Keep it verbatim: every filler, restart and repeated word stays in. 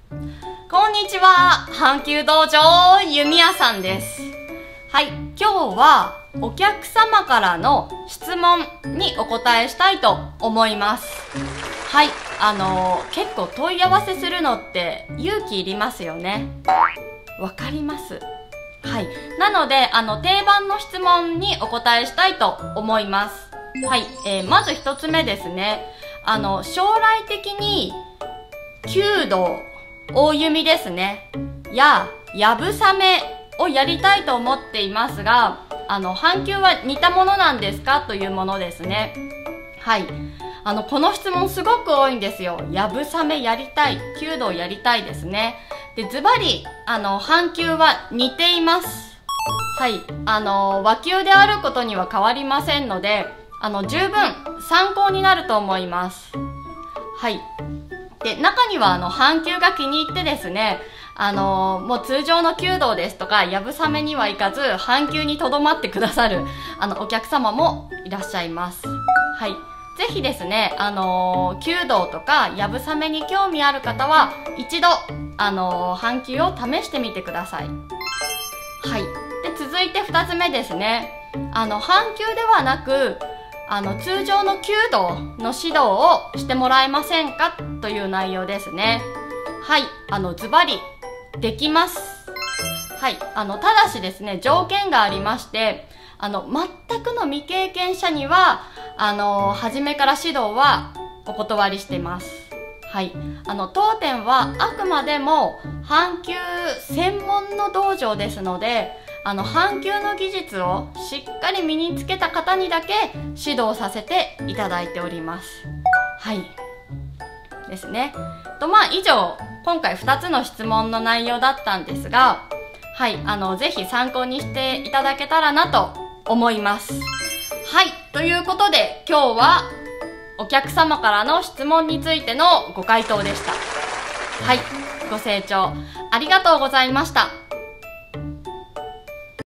こんにちは、阪急道場弓矢さんです。はい、今日はお客様からの質問にお答えしたいと思います。はい、あのー、結構問い合わせするのって勇気いりますよね。わかります。はい、なのであの定番の質問にお答えしたいと思います。はい、えー、まず一つ目ですね。あの将来的に弓道、大弓ですねややぶさめをやりたいと思っていますが、あの阪急は似たものなんですかというものですね。はい、あのこの質問すごく多いんですよ。やぶさめやりたい、弓道やりたいですね。でズバリあの阪急は似ています。はい、あの和弓であることには変わりませんので、あの十分参考になると思います。はい、で中にはあの阪急が気に入ってですね、あのー、もう通常の弓道ですとかやぶさめには行かず阪急にとどまってくださるあのお客様もいらっしゃいます。はい、ぜひですね、あのー、弓道とかやぶさめに興味ある方は一度、あのー、阪急を試してみてください。はい、で続いてふたつめですね。あの阪急ではなくあの通常の弓道の指導をしてもらえませんかという内容ですね。はい、あのズバリできます。はい、あのただしですね、条件がありまして、あの全くの未経験者にはあの初めから指導はお断りしています。はい、あの当店はあくまでも阪急専門の道場ですので、あの阪急の技術をしっかり身につけた方にだけ指導させていただいております。はいですね。とまあ以上今回ふたつの質問の内容だったんですが、はい、あのぜひ参考にしていただけたらなと思います。はい、ということで今日はお客様からの質問についてのご回答でした。はい、ご清聴ありがとうございました。